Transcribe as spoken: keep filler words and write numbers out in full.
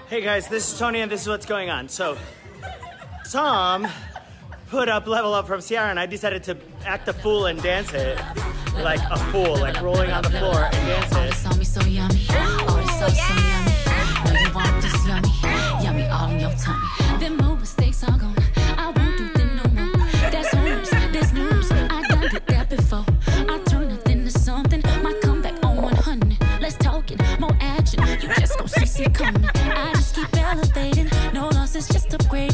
Hey guys, this is Tony and this is what's going on. So, Tom put up Level Up from Ciara and I decided to act a fool and dance it. Like a fool, like rolling on the floor and dance it. All this so yummy, all this so so yummy. Know you want this yummy, yummy all in your tummy. Them more mistakes are gone, I won't do them no more. That's rumors, there's news, I done did that before. I turn nothing to something, my comeback on one hundred. Let's talk it, more action, you just gon' see it coming. I just keep elevating, no losses, just upgrading.